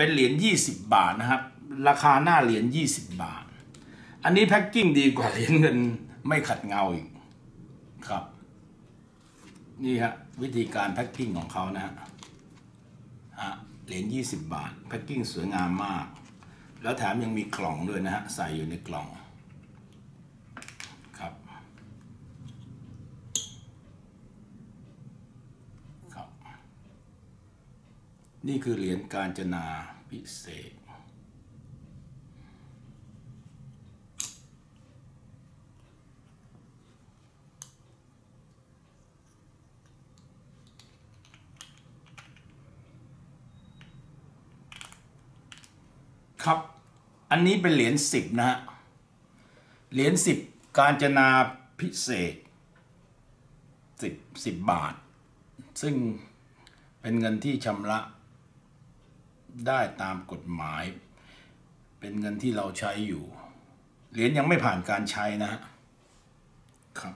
เป็นเหรียญ20 บาทนะครับราคาหน้าเหรียญ20 บาทอันนี้แพ็คกิ้งดีกว่าเหรียญเงินไม่ขัดเงาอีกครับนี่ฮะวิธีการแพ็คกิ้งของเขานะฮะเหรียญ20 บาทแพ็คกิ้งสวยงามมากแล้วแถมยังมีกล่องด้วยนะฮะใส่อยู่ในกล่องครับนี่คือเหรียญกาญจนาพิเศษครับอันนี้เป็นเหรียญ10นะฮะเหรียญ10กาญจนาพิเศษ10 บาทซึ่งเป็นเงินที่ชำระได้ตามกฎหมายเป็นเงินที่เราใช้อยู่เหรียญยังไม่ผ่านการใช้นะฮะครับ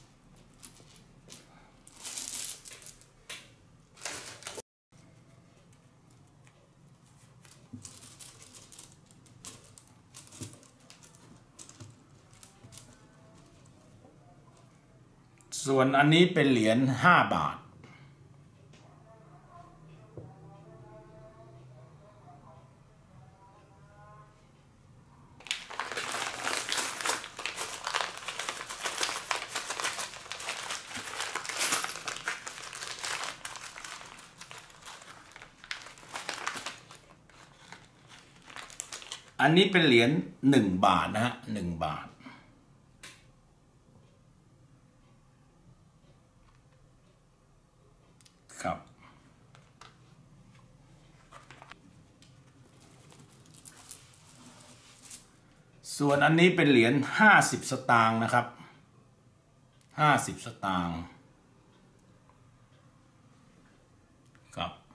ส่วนอันนี้เป็นเหรียญ5 บาทอันนี้เป็นเหรียญ1 บาทนะฮะ1 บาทครับส่วนอันนี้เป็นเหรียญ50 สตางค์นะครับ50 สตางค์ครับ